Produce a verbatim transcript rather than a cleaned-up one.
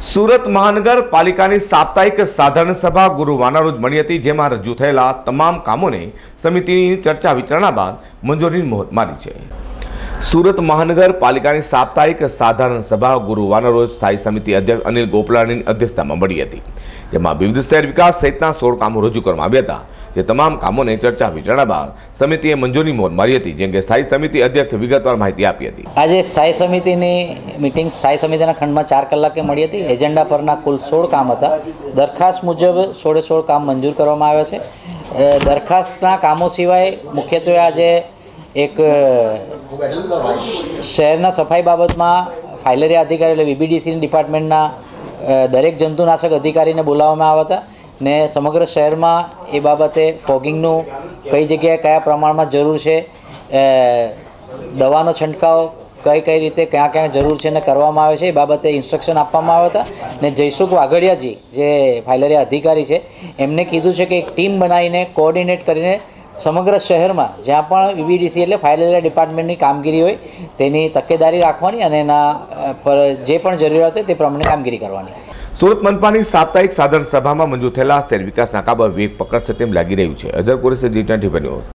સુરત મહાનગરપાલિકાની સાપ્તાહિક સાધારણ સભા ગુરુવારના રોજ મળી હતી, જેમાં રજૂ થયેલા તમામ કામોને સમિતિની ચર્ચા વિચારણા બાદ મંજૂરીની મોહર મારી છે। સુરત મહાનગરપાલિકાની સાપ્તાહિક સાધારણ સભા ગુરુવારના રોજ સ્થાયી સમિતિ અધ્યક્ષ અનિલ ગોપલાણીની અધ્યક્ષતામાં મળી હતી, જેમાં વિવિધ શહેર વિકાસ સહિતના સોળ કામો રજૂ કરવામાં આવ્યા હતા। જે તમામ કામોને ચર્ચા વિચારણા બાદ સમિતિએ મંજૂરી મોહર મારી હતી, જેમ કે સ્થાયી સમિતિ અધ્યક્ષ વિગતવાર માહિતી આપી હતી। આજે સ્થાયી સમિતિની મીટિંગ સ્થાયી સમિતિના ખંડમાં ચાર કલાકે મળી હતી। એજન્ડા પરના કુલ સોળ કામ હતા। દરખાસ્ત મુજબ સોળે સોળ કામ મંજૂર કરવામાં આવ્યા છે। દરખાસ્તના કામો સિવાય મુખ્યત્વે આજે એક શહેરના સફાઈ બાબતમાં ફાઇલેરિયા અધિકારી એટલે વીબીડીસીની ડિપાર્ટમેન્ટના દરેક જંતુનાશક અધિકારીને બોલાવવામાં આવ્યા હતા ને સમગ્ર શહેરમાં એ બાબતે ફોગિંગનું કઈ જગ્યાએ કયા પ્રમાણમાં જરૂર છે, દવાનો છંટકાવ કઈ કઈ રીતે ક્યાં ક્યાં જરૂર છે ને કરવામાં આવે છે એ બાબતે ઇન્સ્ટ્રક્શન આપવામાં આવ્યા હતા। ને જયસુખ વાઘડિયાજી જે ફાઇલેરિયા અધિકારી છે એમને કીધું છે કે એક ટીમ બનાવીને કોઓર્ડિનેટ કરીને સમગ્ર શહેરમાં જ્યાં પણ વીબીડીસી એટલે ફાઇલેરિયા ડિપાર્ટમેન્ટની કામગીરી હોય તેની તકેદારી રાખવાની અને એના પર જે પણ જરૂરિયાત હોય તે પ્રમાણે કામગીરી કરવાની। સુરત મનપાની સાપ્તાહિક સાધારણ સભામાં મંજૂર થયેલા શહેર વિકાસના કામો વેગ પકડશે તેમ લાગી રહ્યું છે। Azhar Qureshi ji twenty news.